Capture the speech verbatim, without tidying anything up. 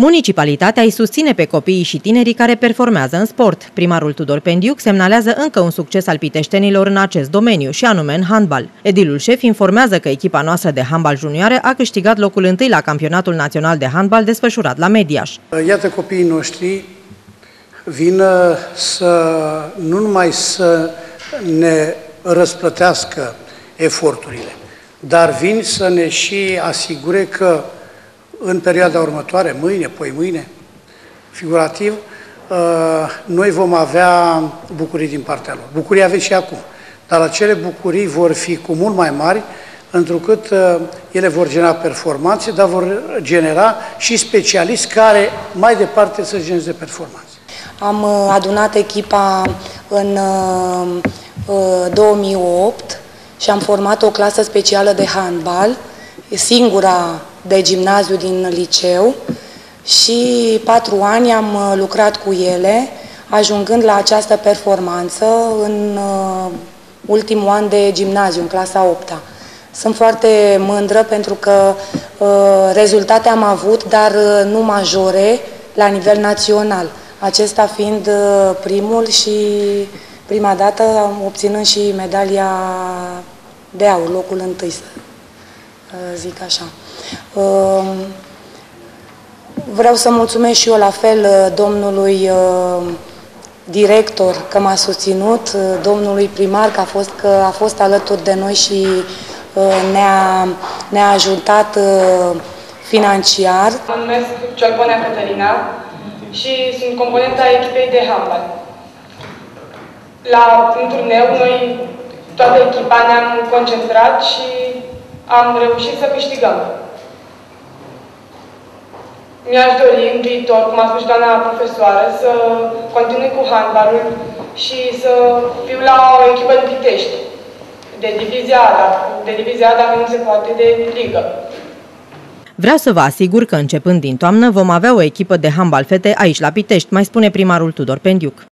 Municipalitatea îi susține pe copiii și tinerii care performează în sport. Primarul Tudor Pendiuc semnalează încă un succes al piteștenilor în acest domeniu, și anume în handbal. Edilul șef informează că echipa noastră de handbal junioare a câștigat locul întâi la campionatul național de handbal desfășurat la Mediaș. Iată, copiii noștri vin să nu numai să ne răsplătească eforturile, dar vin să ne și asigure că în perioada următoare, mâine, poi mâine, figurativ, noi vom avea bucurii din partea lor. Bucurii aveți și acum, dar acele bucurii vor fi cu mult mai mari, întrucât ele vor genera performanțe, dar vor genera și specialiști care mai departe să genereze performanțe. Am adunat echipa în două mii opt și am format o clasă specială de handbal, singura de gimnaziu din liceu, și patru ani am lucrat cu ele, ajungând la această performanță în ultimul an de gimnaziu, în clasa a opta. Sunt foarte mândră pentru că rezultate am avut, dar nu majore, la nivel național. Acesta fiind primul și prima dată obținând și medalia de aur, locul întâi, să zic așa. Vreau să mulțumesc și eu la fel domnului director că m-a susținut, domnului primar că a fost, că a fost alături de noi și ne-a ne-a ajutat financiar. Mă numesc Ciorponea Cătălina și sunt componenta echipei de handbal. La un turneu, noi, toată echipa, ne-am concentrat și am reușit să câștigăm. Mi-aș dori în viitor, cum a spus doamna profesoară, să continui cu handbalul și să fiu la o echipă de Pitești, de divizia A, de divizia A, dacă nu se poate, de ligă. Vreau să vă asigur că începând din toamnă vom avea o echipă de handbal fete aici la Pitești, mai spune primarul Tudor Pendiuc.